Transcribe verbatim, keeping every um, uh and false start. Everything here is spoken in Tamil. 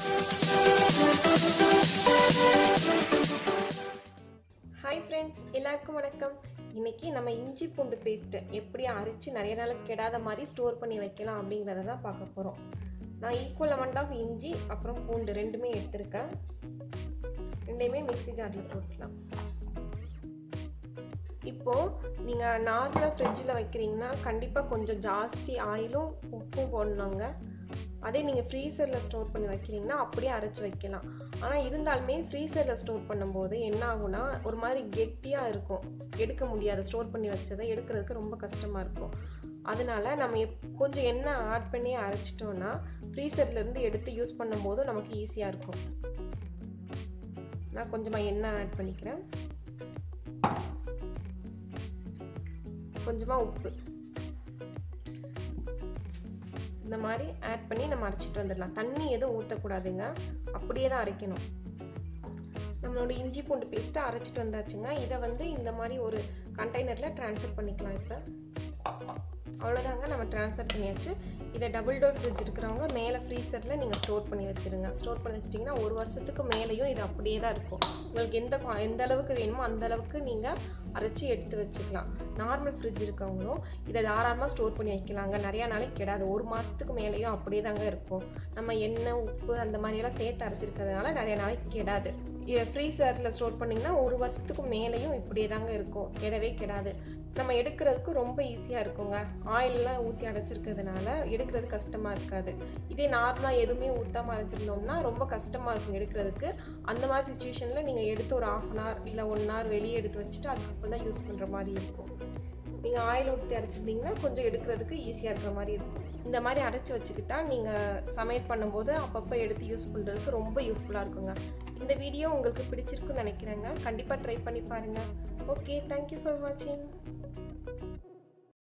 ஹாய் ஃப்ரெண்ட்ஸ், எல்லாருக்கும் வணக்கம். இன்றைக்கி நம்ம இஞ்சி பூண்டு பேஸ்ட்டை எப்படி அரைச்சி நிறைய நாளுக்கு கெடாத மாதிரி ஸ்டோர் பண்ணி வைக்கலாம் அப்படிங்கிறத தான் பார்க்க போகிறோம். நான் ஈக்குவல் அமௌண்ட் ஆஃப் இஞ்சி அப்புறம் பூண்டு ரெண்டுமே எடுத்திருக்கேன். ரெண்டையுமே மிக்ஸி ஜாரில் போட்டுக்கலாம். இப்போது நீங்கள் நார்மலாக ஃப்ரிட்ஜில் வைக்கிறீங்கன்னா கண்டிப்பாக கொஞ்சம் ஜாஸ்தி ஆயிலும் உப்பும் போடணுங்க. அதே நீங்கள் ஃப்ரீசரில் ஸ்டோர் பண்ணி வைக்கிறீங்கன்னா அப்படியே அரைச்சி வைக்கலாம். ஆனால் இருந்தாலுமே ஃப்ரீசரில் ஸ்டோர் பண்ணும்போது என்ன ஆகும்னா ஒரு மாதிரி கெட்டியாக இருக்கும், எடுக்க முடியாது. ஸ்டோர் பண்ணி வச்சதை எடுக்கிறதுக்கு ரொம்ப கஷ்டமாக இருக்கும். அதனால நம்ம எப் கொஞ்சம் எண்ணெய் ஆட் பண்ணி அரைச்சிட்டோன்னா ஃப்ரீசர்லேருந்து எடுத்து யூஸ் பண்ணும்போது நமக்கு ஈஸியாக இருக்கும். நான் கொஞ்சமாக எண்ணெய் ஆட் பண்ணிக்கிறேன். கொஞ்சமாக உப்பு இந்த மாதிரி ஆட் பண்ணி நம்ம அரைச்சிட்டு வந்துடலாம். தண்ணி எதுவும் ஊற்றக்கூடாதுங்க, அப்படியே தான் அரைக்கணும். நம்மளோட இஞ்சி பூண்டு பேஸ்ட்டை அரைச்சிட்டு வந்தாச்சுங்க. இதை வந்து இந்த மாதிரி ஒரு கண்டெய்னரில் ட்ரான்ஸ்ஃபர் பண்ணிக்கலாம். இப்போ அவ்வளோதாங்க, நம்ம ட்ரான்ஸ்ஃபர் பண்ணியாச்சு. இதை டபுள் டோர் ஃப்ரிட்ஜ் இருக்கிறவங்க மேலே ஃப்ரீசரில் நீங்கள் ஸ்டோர் பண்ணி வச்சுருங்க. ஸ்டோர் பண்ணி வச்சிட்டிங்கன்னா ஒரு வருஷத்துக்கு மேலேயும் இது அப்படியே தான் இருக்கும். உங்களுக்கு எந்த எந்த அளவுக்கு வேணுமோ அந்த அளவுக்கு நீங்கள் அரைச்சி எடுத்து வச்சுக்கலாம். நார்மல் ஃப்ரிட்ஜ் இருக்கவங்களும் இதை தாராளமாக ஸ்டோர் பண்ணி வைக்கலாங்க. நிறையா நாளைக்கு கெடாது. ஒரு மாதத்துக்கு மேலேயும் அப்படியே தாங்க இருக்கும். நம்ம எண்ணெய் உப்பு அந்த மாதிரியெல்லாம் சேர்த்து அரைச்சிருக்கிறதுனால நிறையா நாளைக்கு கெடாது. ஃப்ரீசரில் ஸ்டோர் பண்ணிங்கன்னா ஒரு வருஷத்துக்கு மேலேயும் இப்படியே தாங்க இருக்கும், கெடவே கெடாது. நம்ம எடுக்கிறதுக்கு ரொம்ப ஈஸியாக இருக்குங்க. ஆயிலெலாம் ஊற்றி அடைச்சிருக்கிறதுனால எடுக்கிறது கஷ்டமாக இருக்காது. இதே நார்மலாக எதுவுமே ஊற்றாமல் அரைச்சிருந்தோம்னா ரொம்ப கஷ்டமாக இருக்கும் எடுக்கிறதுக்கு. அந்த மாதிரி சுச்சுவேஷனில் நீங்கள் எடுத்து ஒரு ஆஃப் அன் ஹவர் இல்லை ஒன் ஹவர் வெளியே எடுத்து வச்சுட்டு அதுக்கப்புறம் தான் யூஸ் பண்ணுற மாதிரி இருக்கும். நீங்கள் ஆயில் ஊற்றி அரைச்சிட்டிங்கன்னா கொஞ்சம் எடுக்கிறதுக்கு ஈஸியாக இருக்கிற மாதிரி இருக்கும். இந்த மாதிரி அரைச்சி வச்சுக்கிட்டா நீங்கள் சமையல் பண்ணும்போது அப்பப்போ எடுத்து யூஸ் பண்ணுறதுக்கு ரொம்ப யூஸ்ஃபுல்லாக இருக்குங்க. இந்த வீடியோ உங்களுக்கு பிடிச்சிருக்குன்னு நினைக்கிறேங்க. கண்டிப்பாக ட்ரை பண்ணி பாருங்கள். ஓகே, தேங்க்யூ ஃபார் வாட்சிங்.